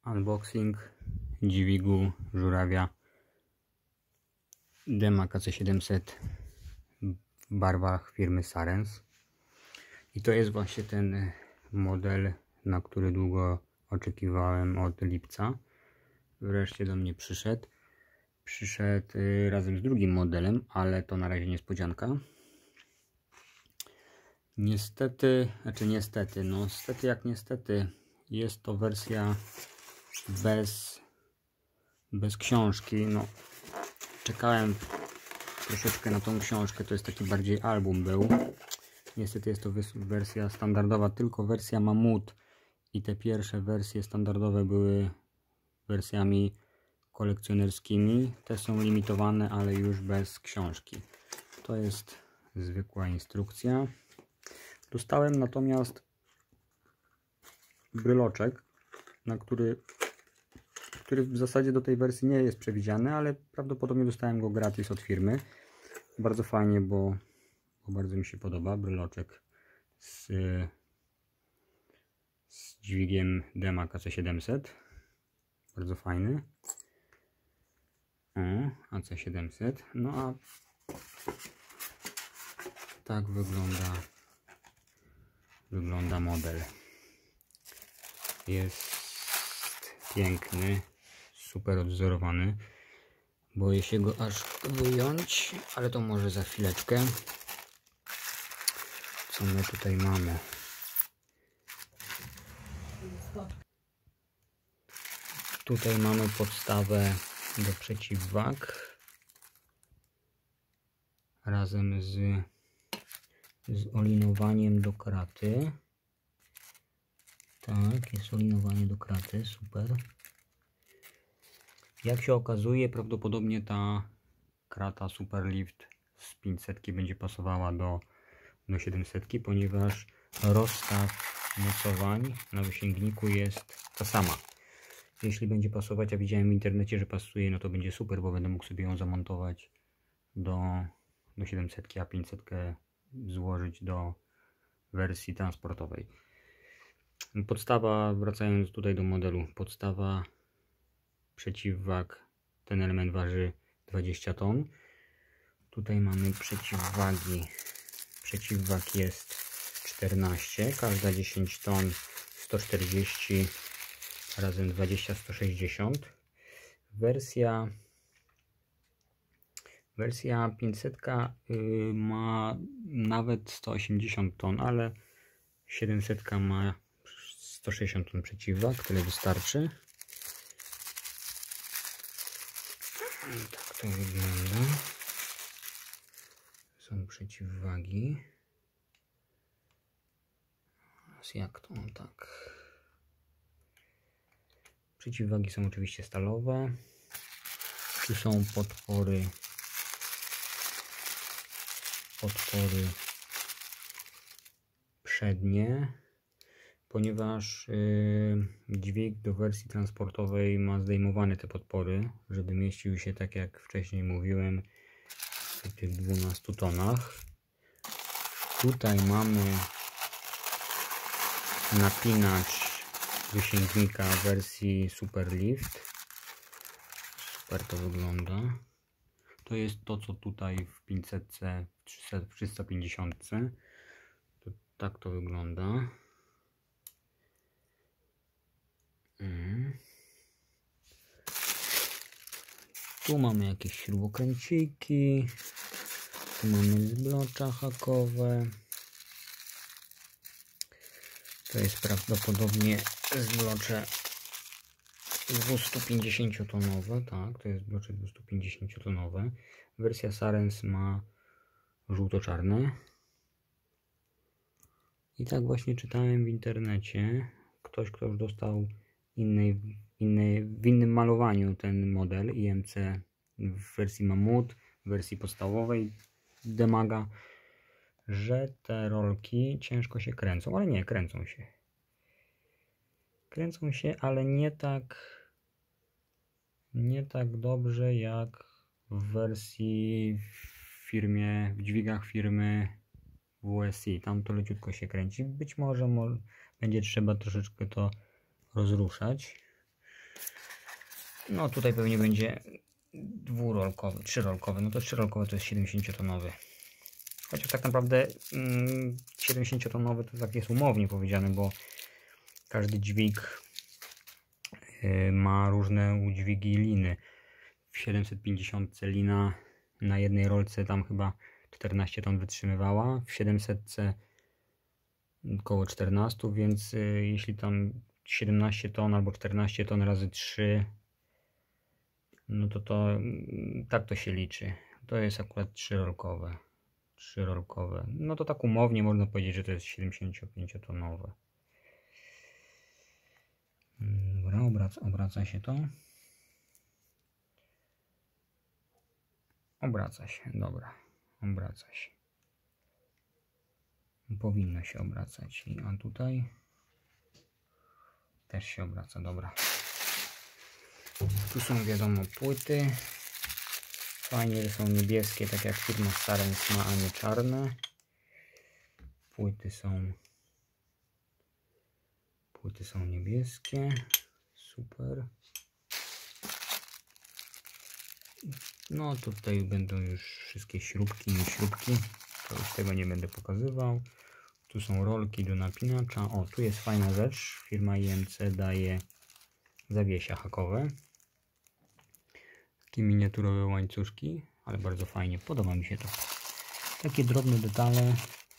Unboxing dźwigu żurawia Dema KC700 w barwach firmy Sarens. I to jest właśnie ten model, na który długo oczekiwałem od lipca. Wreszcie do mnie przyszedł. Przyszedł razem z drugim modelem, ale to na razie niespodzianka. Niestety, jest to wersja bez książki. No, czekałem troszeczkę na tą książkę, to jest taki bardziej album był. Niestety jest to wersja standardowa, tylko wersja Mamut i te pierwsze wersje standardowe były wersjami kolekcjonerskimi. Te są limitowane, ale już bez książki. To jest zwykła instrukcja. Dostałem natomiast bryloczek, który w zasadzie do tej wersji nie jest przewidziany, ale prawdopodobnie dostałem go gratis od firmy. Bardzo fajnie, bo bardzo mi się podoba bryloczek z dźwigiem Dema KC700. Bardzo fajny. AC700. No a tak wygląda model. Jest piękny, super odwzorowany. Boję się go aż wyjąć, ale to może za chwileczkę. Co my tutaj mamy? Tutaj mamy podstawę do przeciwwag razem z olinowaniem do kraty. Tak, jest olinowanie do kraty, super. Jak się okazuje, prawdopodobnie ta krata Superlift z 500 będzie pasowała do 700, ponieważ rozstaw mocowań na wysięgniku jest ta sama. Jeśli będzie pasować, a widziałem w internecie, że pasuje, no to będzie super, bo będę mógł sobie ją zamontować do 700, a 500 złożyć do wersji transportowej. Podstawa, wracając tutaj do modelu, podstawa przeciwwag, ten element waży 20 ton. Tutaj mamy przeciwwagi, przeciwwag jest 14, każda 10 ton 140, razem 20, 160. Wersja 500 ma nawet 180 ton, ale 700 ma 160 ton przeciwwag, tyle wystarczy. Tak to wygląda. Są przeciwwagi. Teraz jak to? Tak. Przeciwwagi są oczywiście stalowe. Tu są podpory przednie, ponieważ dźwig do wersji transportowej ma zdejmowane te podpory, żeby mieścił się, tak jak wcześniej mówiłem, w tych 12 tonach. Tutaj mamy napinacz wysięgnika w wersji Superlift. Super to wygląda. To jest to, co tutaj w 500, w 350. To tak to wygląda. Tu mamy jakieś śrubokręciki. Tu mamy zblocza hakowe. To jest prawdopodobnie zblocze 250-tonowe. Tak, to jest zblocze 250-tonowe. Wersja Sarens ma żółto-czarne. I tak właśnie czytałem w internecie. Ktoś, kto już dostał w innym malowaniu ten model IMC w wersji Mamut, w wersji podstawowej Demaga, że te rolki ciężko się kręcą, ale nie, kręcą się. Kręcą się, ale nie tak dobrze jak w wersji w dźwigach firmy WSI. Tam to leciutko się kręci. Być może będzie trzeba troszeczkę to rozruszać. No tutaj pewnie będzie dwurolkowy, trzyrolkowy. No to trzyrolkowy to jest 70-tonowy. Chociaż tak naprawdę 70-tonowy to tak jest umownie powiedziane, bo każdy dźwig ma różne udźwigi liny. W 750 lina na jednej rolce tam chyba 14 ton wytrzymywała, w 700 około 14, więc jeśli tam 17 ton albo 14 ton razy 3, no to tak to się liczy. To jest akurat trzyrolkowe. No to tak umownie można powiedzieć, że to jest 75-tonowe. Dobra, obraca się to. Obraca się, dobra. Obraca się. Powinno się obracać. A tutaj też się obraca, dobra. Tu są wiadomo płyty. Fajnie, że są niebieskie, tak jak firma Sarens ma, a nie czarne. Płyty są niebieskie. Super. No tutaj będą już wszystkie śrubki, nie śrubki. To już tego nie będę pokazywał. Tu są rolki do napinacza. O, tu jest fajna rzecz. Firma IMC daje zawiesia hakowe. Takie miniaturowe łańcuszki, ale bardzo fajnie. Podoba mi się to. Takie drobne detale,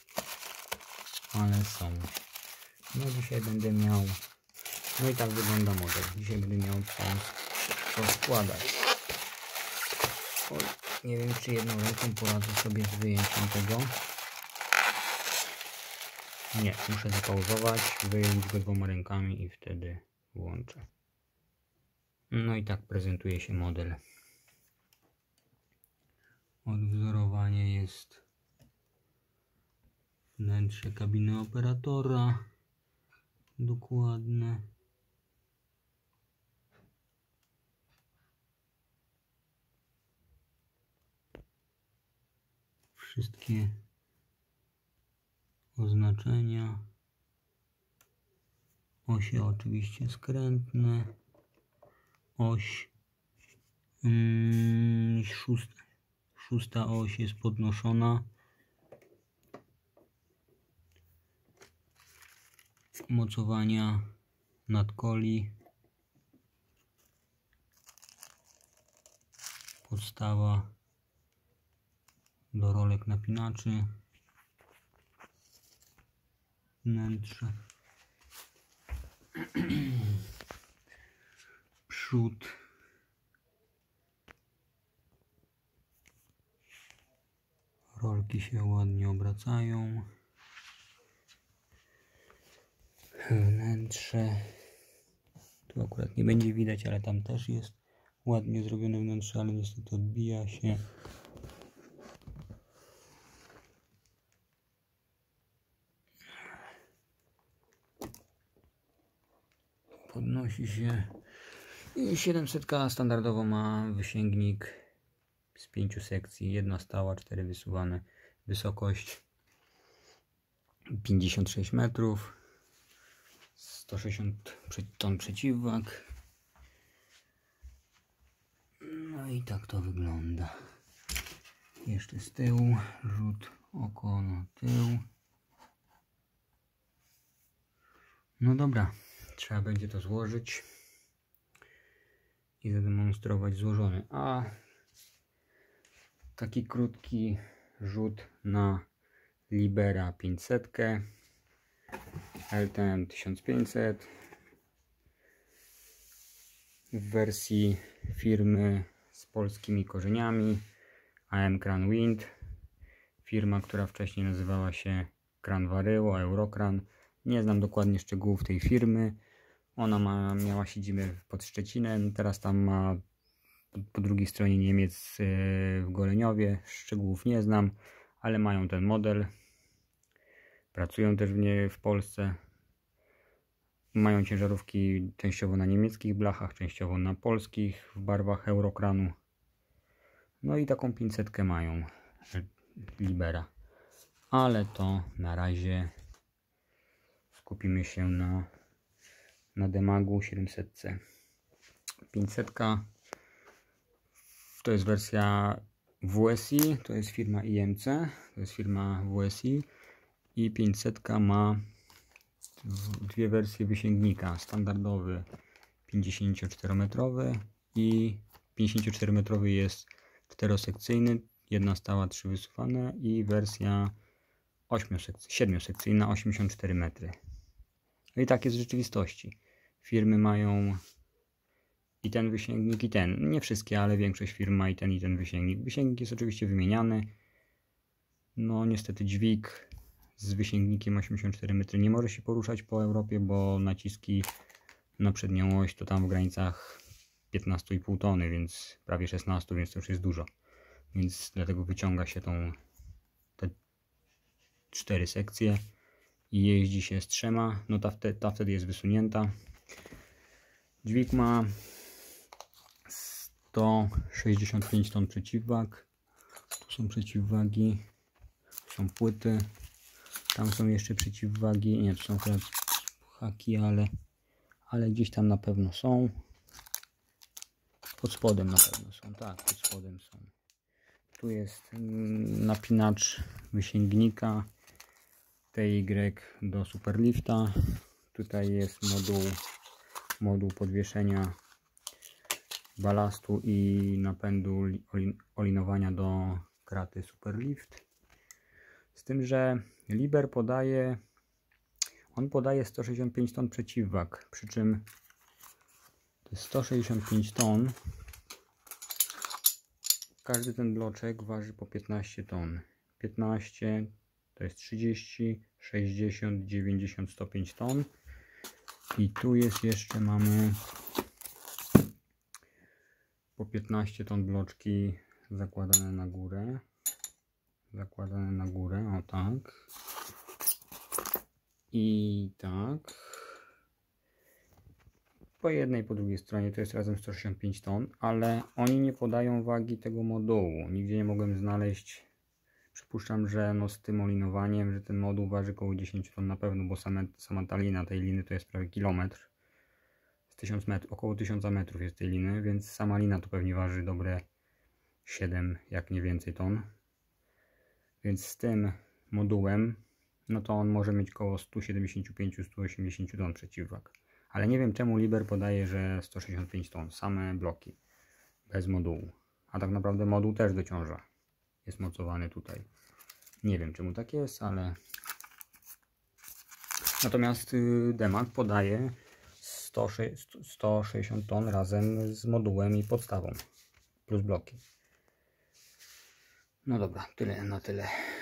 ale są. No dzisiaj będę miał... No i tak wygląda model. Dzisiaj będę miał co składać. Oj, nie wiem, czy jedną ręką poradzę sobie z wyjęciem tego. Nie, muszę zapauzować, wyjąć go 2 rękami i wtedy włączę. No i tak prezentuje się model. Odwzorowanie jest wnętrze kabiny operatora. Dokładne. Wszystkie oznaczenia. Osie oczywiście skrętne. Oś szósta oś jest podnoszona. Mocowania nadkoli. Podstawa do rolek napinaczy. Wnętrze. Przód. Rolki się ładnie obracają. Wnętrze. Tu akurat nie będzie widać, ale tam też jest ładnie zrobione wnętrze, ale niestety odbija się. Podnosi się. I 700 standardowo ma wysięgnik z 5 sekcji. 1 stała, 4 wysuwane. Wysokość 56 metrów. 160 ton przeciwwag. No i tak to wygląda. Jeszcze z tyłu rzut oko na tył. No dobra, trzeba będzie to złożyć i zademonstrować złożony. A taki krótki rzut na Libera 500, LTM 1500 w wersji firmy z polskimi korzeniami, AM Kran Wind, firma, która wcześniej nazywała się Kran Varyło, Eurokran. Nie znam dokładnie szczegółów tej firmy. Ona miała siedzibę pod Szczecinem, teraz tam ma po drugiej stronie Niemiec w Goleniowie. Szczegółów nie znam, ale mają ten model. Pracują też w Polsce. Mają ciężarówki częściowo na niemieckich blachach, częściowo na polskich w barwach Eurokranu. No i taką 500 mają Libera. Ale to na razie skupimy się na Demagu 700C. 500 to jest wersja WSI, to jest firma IMC, to jest firma WSI i 500 ma dwie wersje wysięgnika, standardowy 54-metrowy i 54-metrowy jest 4-sekcyjny, jedna stała, 3 wysuwane i wersja 7-sekcyjna, 84 metry. No i tak jest w rzeczywistości. Firmy mają i ten wysięgnik, i ten. Nie wszystkie, ale większość firm ma i ten wysięgnik. Wysięgnik jest oczywiście wymieniany. No niestety dźwig z wysięgnikiem 84 metry nie może się poruszać po Europie, bo naciski na przednią oś to tam w granicach 15,5 tony, więc prawie 16, więc to już jest dużo. Więc dlatego wyciąga się te 4 sekcje i jeździ się z 3. No ta wtedy jest wysunięta. Dźwig ma 165 ton przeciwwag. Tu są przeciwwagi, są płyty, tam są jeszcze przeciwwagi, nie, to są akurat haki, ale gdzieś tam na pewno są. Pod spodem na pewno są, tak, pod spodem są. Tu jest napinacz wysięgnika TY do superlifta. Tutaj jest moduł podwieszenia balastu i napędu olinowania do kraty superlift. Z tym, że Liber podaje 165 ton przeciwwag, przy czym to jest 165 ton. Każdy ten bloczek waży po 15 ton. 15 to jest 30, 60, 90, 105 ton. I tu jest jeszcze, mamy po 15 ton bloczki zakładane na górę. O tak. I tak. Po jednej, po drugiej stronie to jest razem 165 ton, ale oni nie podają wagi tego modułu. Nigdzie nie mogłem znaleźć. Przypuszczam, że no z tym olinowaniem, że ten moduł waży około 10 ton na pewno, bo sama ta lina tej liny to jest prawie kilometr. Z 1000 metrów, około 1000 metrów jest tej liny, więc sama lina to pewnie waży dobre 7, jak nie więcej ton. Więc z tym modułem, no to on może mieć około 175-180 ton przeciwwag. Ale nie wiem, czemu Liber podaje, że 165 ton, same bloki, bez modułu. A tak naprawdę moduł też dociąża. Jest mocowany tutaj. Nie wiem, czemu tak jest, ale... Natomiast Demag podaje 160 ton razem z modułem i podstawą. Plus bloki. No dobra, tyle na tyle.